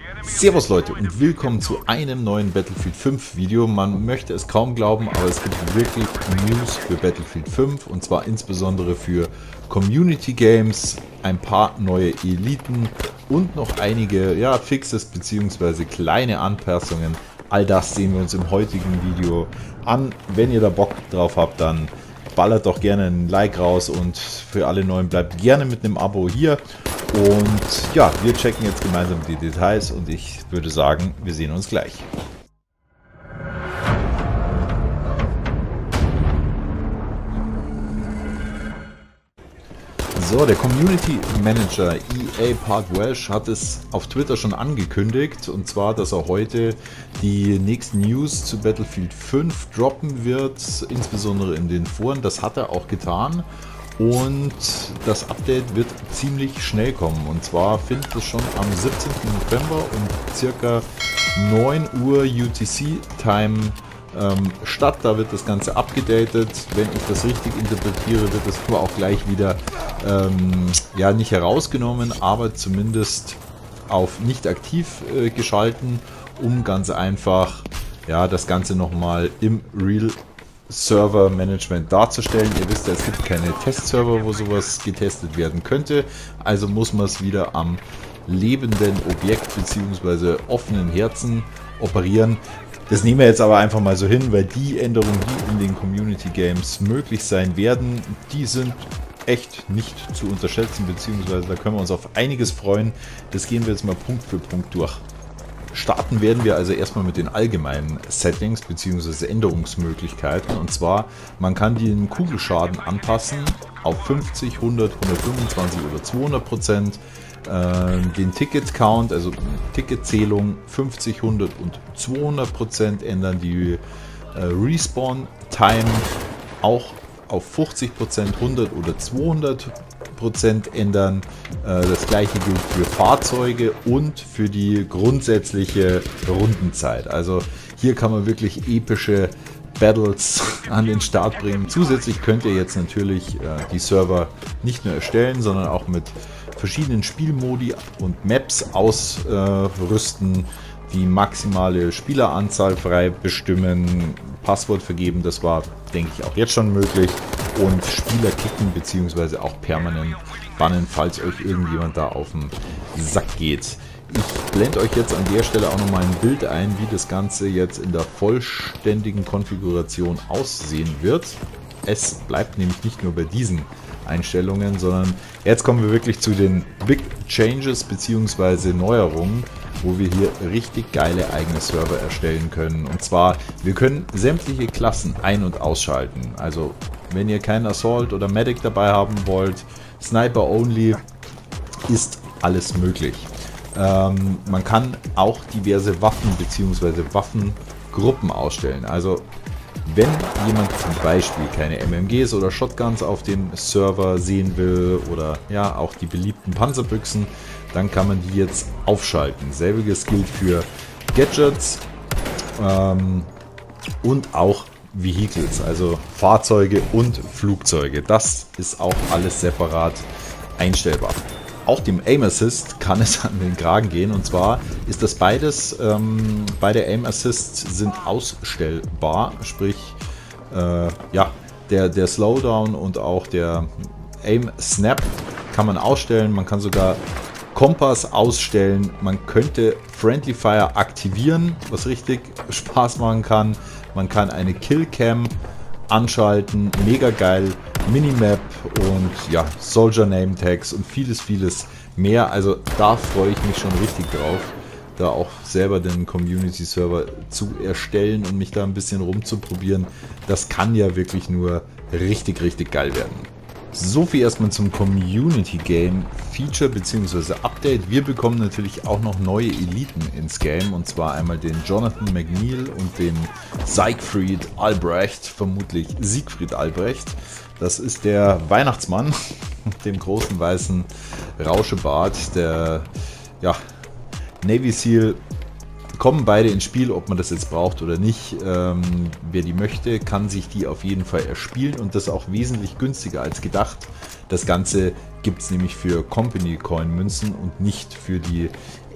Servus Leute und willkommen zu einem neuen Battlefield 5 Video. Man möchte es kaum glauben, aber es gibt wirklich News für Battlefield 5 und zwar insbesondere für Community Games, ein paar neue Eliten und noch einige Fixes bzw. kleine Anpassungen. All das sehen wir uns im heutigen Video an. Wenn ihr da Bock drauf habt, dann ballert doch gerne ein Like raus und für alle Neuen bleibt gerne mit einem Abo hier. Und ja, wir checken jetzt gemeinsam die Details und ich würde sagen, wir sehen uns gleich. So, der Community Manager EA Park Welsh hat es auf Twitter schon angekündigt, und zwar, dass er heute die nächsten News zu Battlefield 5 droppen wird, insbesondere in den Foren. Das hat er auch getan. Und das Update wird ziemlich schnell kommen. Und zwar findet es schon am 17. November um circa 9 Uhr UTC-Time statt. Da wird das Ganze abgedatet. Wenn ich das richtig interpretiere, wird es aber auch gleich wieder nicht herausgenommen, aber zumindest auf nicht aktiv geschalten, um ganz einfach das Ganze nochmal im Server-Management darzustellen. Ihr wisst ja, es gibt keine Testserver, wo sowas getestet werden könnte, also muss man es wieder am lebenden Objekt bzw. offenen Herzen operieren. Das nehmen wir jetzt aber einfach mal so hin, weil die Änderungen, die in den Community Games möglich sein werden, die sind echt nicht zu unterschätzen, beziehungsweise da können wir uns auf einiges freuen. Das gehen wir jetzt mal Punkt für Punkt durch. Starten werden wir also erstmal mit den allgemeinen Settings bzw. Änderungsmöglichkeiten, und zwar, man kann den Kugelschaden anpassen auf 50, 100, 125 oder 200%, den Ticket-Count, also Ticketzählung 50, 100 und 200% ändern, die Respawn-Time auch auf 50%, 100 oder 200% ändern. Das gleiche gilt für Fahrzeuge und für die grundsätzliche Rundenzeit. Also hier kann man wirklich epische Battles an den Start bringen. Zusätzlich könnt ihr jetzt natürlich die Server nicht nur erstellen, sondern auch mit verschiedenen Spielmodi und Maps ausrüsten, die maximale Spieleranzahl frei bestimmen, Passwort vergeben, das war, denke ich, auch jetzt schon möglich, und Spieler kicken bzw. auch permanent bannen, falls euch irgendjemand da auf den Sack geht. Ich blende euch jetzt an der Stelle auch nochmal ein Bild ein, wie das Ganze jetzt in der vollständigen Konfiguration aussehen wird. Es bleibt nämlich nicht nur bei diesen Einstellungen, sondern jetzt kommen wir wirklich zu den Big Changes bzw. Neuerungen, wo wir hier richtig geile eigene Server erstellen können. Und zwar, wir können sämtliche Klassen ein- und ausschalten. Also wenn ihr keinen Assault oder Medic dabei haben wollt, Sniper Only, ist alles möglich. Man kann auch diverse Waffen bzw. Waffengruppen ausstellen. Also wenn jemand zum Beispiel keine MMGs oder Shotguns auf dem Server sehen will oder auch die beliebten Panzerbüchsen, dann kann man die jetzt aufschalten. Selbiges gilt für Gadgets und auch Vehicles, also Fahrzeuge und Flugzeuge. Das ist auch alles separat einstellbar. Auch dem Aim Assist kann es an den Kragen gehen, und zwar ist das beides, beide Aim Assists sind ausstellbar, sprich der Slowdown und auch der Aim Snap kann man ausstellen, man kann sogar Kompass ausstellen, man könnte Friendly Fire aktivieren, was richtig Spaß machen kann, man kann eine Killcam anschalten, mega geil, Minimap und Soldier Name Tags und vieles mehr. Also da freue ich mich schon richtig drauf, da auch selber den Community Server zu erstellen und mich da ein bisschen rumzuprobieren. Das kann ja wirklich nur richtig geil werden. So viel erstmal zum Community Game Feature bzw. Update. Wir bekommen natürlich auch noch neue Eliten ins Game, und zwar einmal den Jonathan McNeil und den Siegfried Albrecht, vermutlich Siegfried Albrecht. Das ist der Weihnachtsmann mit dem großen weißen Rauschebart, der Navy Seal. Kommen beide ins Spiel, ob man das jetzt braucht oder nicht. Wer die möchte, kann sich die auf jeden Fall erspielen, und das auch wesentlich günstiger als gedacht. Das Ganze gibt es nämlich für Company Coin Münzen und nicht für die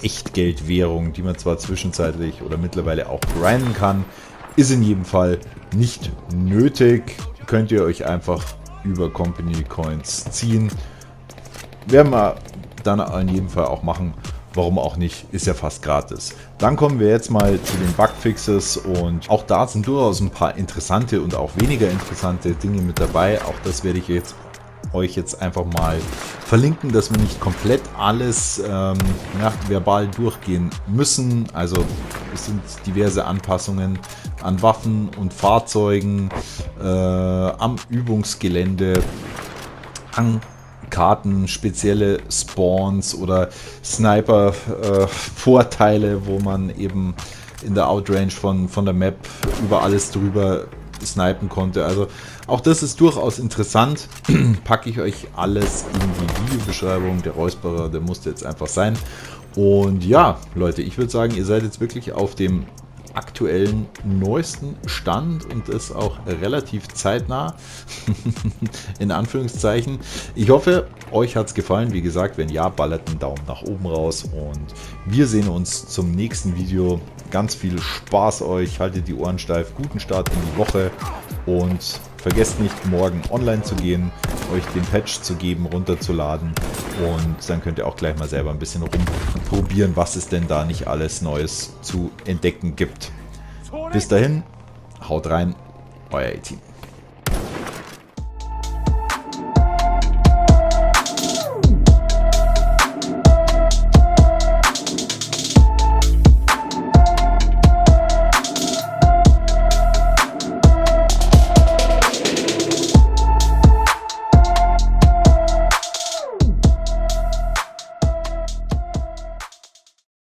Echtgeldwährung, die man zwar zwischenzeitlich oder mittlerweile auch grinden kann, ist in jedem Fall nicht nötig. Könnt ihr euch einfach über Company Coins ziehen. Werden wir dann in jedem Fall auch machen. Warum auch nicht, ist ja fast gratis. Dann kommen wir jetzt mal zu den Bugfixes und auch da sind durchaus ein paar interessante und auch weniger interessante Dinge mit dabei. Auch das werde ich euch jetzt einfach mal verlinken, dass wir nicht komplett alles verbal durchgehen müssen. Also es sind diverse Anpassungen an Waffen und Fahrzeugen, am Übungsgelände, an Karten, spezielle Spawns oder Sniper-Vorteile, wo man eben in der Outrange von der Map über alles drüber snipen konnte. Also auch das ist durchaus interessant. Packe ich euch alles in die Videobeschreibung. Der Räusperer, der musste jetzt einfach sein. Und ja, Leute, ich würde sagen, ihr seid jetzt wirklich auf dem aktuellen neuesten Stand und das auch relativ zeitnah, in Anführungszeichen. Ich hoffe, euch hat es gefallen. Wie gesagt, wenn ja, ballert einen Daumen nach oben raus und wir sehen uns zum nächsten Video. Ganz viel Spaß euch, haltet die Ohren steif, guten Start in die Woche und vergesst nicht, morgen online zu gehen, euch den Patch zu geben, runterzuladen und dann könnt ihr auch gleich mal selber ein bisschen rumprobieren, was es denn da nicht alles Neues zu entdecken gibt. Bis dahin, haut rein, euer A-Team.